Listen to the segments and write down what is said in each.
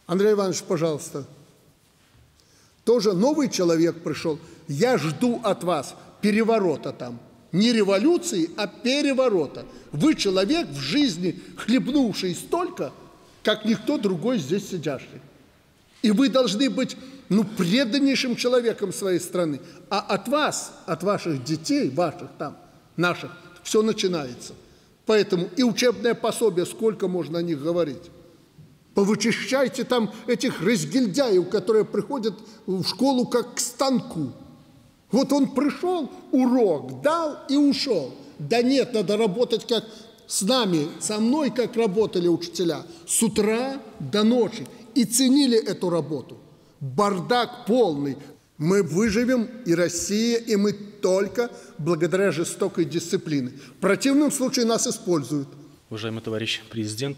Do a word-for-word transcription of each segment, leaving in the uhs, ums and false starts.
Андрей Иванович, пожалуйста. Тоже новый человек пришел. Я жду от вас переворота там. Не революции, а переворота. Вы человек в жизни, хлебнувший столько, как никто другой здесь сидящий. И вы должны быть, ну, преданнейшим человеком своей страны. А от вас, от ваших детей, ваших там, наших, все начинается. Поэтому и учебное пособие, сколько можно о них говорить. Повычищайте там этих разгильдяев, которые приходят в школу как к станку. Вот он пришел, урок дал и ушел. Да нет, надо работать как с нами, со мной, как работали учителя, с утра до ночи. И ценили эту работу. Бардак полный. Мы выживем, и Россия, и мы только благодаря жестокой дисциплине. В противном случае нас используют. Уважаемый товарищ президент,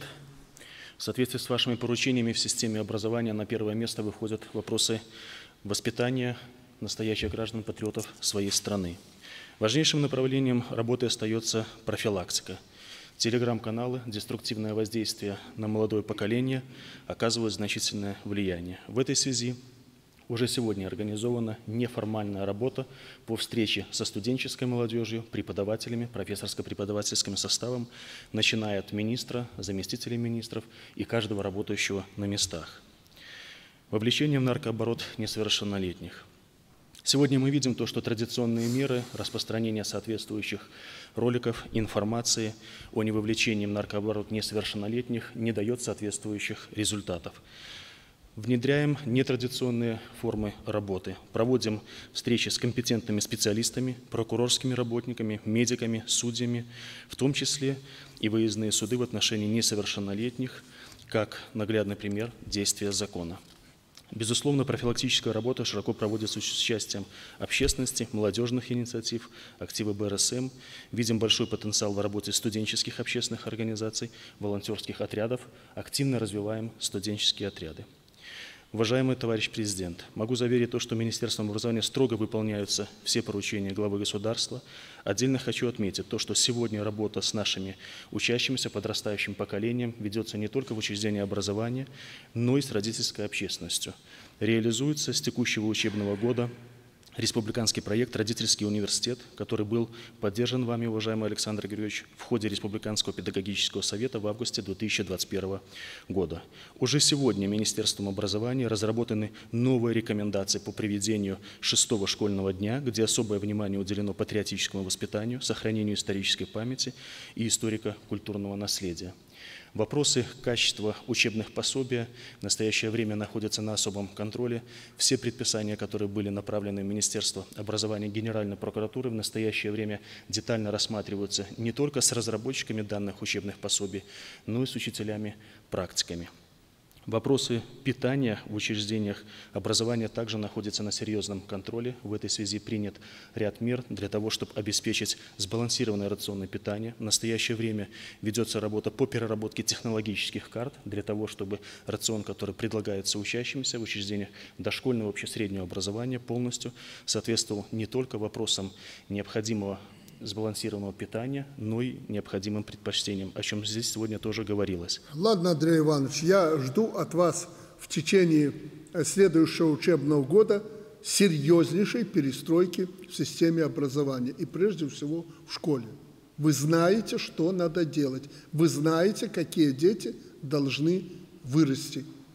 в соответствии с вашими поручениями в системе образования на первое место выходят вопросы воспитания настоящих граждан-патриотов своей страны. Важнейшим направлением работы остается профилактика. Телеграм-каналы, деструктивное воздействие на молодое поколение оказывают значительное влияние. В этой связи уже сегодня организована неформальная работа по встрече со студенческой молодежью, преподавателями, профессорско-преподавательским составом, начиная от министра, заместителей министров и каждого работающего на местах. Вовлечение в наркооборот несовершеннолетних. Сегодня мы видим то, что традиционные меры распространения соответствующих роликов, информации о невовлечении в наркооборот несовершеннолетних не дает соответствующих результатов. Внедряем нетрадиционные формы работы. Проводим встречи с компетентными специалистами, прокурорскими работниками, медиками, судьями, в том числе и выездные суды в отношении несовершеннолетних, как наглядный пример действия закона. Безусловно, профилактическая работа широко проводится с участием общественности, молодежных инициатив, активы Бэ Эр Эс Эм. Видим большой потенциал в работе студенческих общественных организаций, волонтерских отрядов. Активно развиваем студенческие отряды. Уважаемый товарищ президент, могу заверить то, что Министерством образования строго выполняются все поручения главы государства. Отдельно хочу отметить то, что сегодня работа с нашими учащимися, подрастающим поколением ведется не только в учреждении образования, но и с родительской общественностью. Реализуется с текущего учебного года республиканский проект «Родительский университет», который был поддержан вами, уважаемый Александр Григорьевич, в ходе Республиканского педагогического совета в августе две тысячи двадцать первого года. Уже сегодня Министерством образования разработаны новые рекомендации по проведению шестого школьного дня, где особое внимание уделено патриотическому воспитанию, сохранению исторической памяти и историко-культурного наследия. Вопросы качества учебных пособий в настоящее время находятся на особом контроле. Все предписания, которые были направлены в Министерство образования и Генеральной прокуратуры, в настоящее время детально рассматриваются не только с разработчиками данных учебных пособий, но и с учителями-практиками. Вопросы питания в учреждениях образования также находятся на серьезном контроле. В этой связи принят ряд мер для того, чтобы обеспечить сбалансированное рационное питание. В настоящее время ведется работа по переработке технологических карт для того, чтобы рацион, который предлагается учащимся в учреждениях дошкольного и общесреднего образования, полностью соответствовал не только вопросам необходимого сбалансированного питания, но и необходимым предпочтениям, о чем здесь сегодня тоже говорилось. Ладно, Андрей Иванович, я жду от вас в течение следующего учебного года серьезнейшей перестройки в системе образования и прежде всего в школе. Вы знаете, что надо делать, вы знаете, какие дети должны вырасти.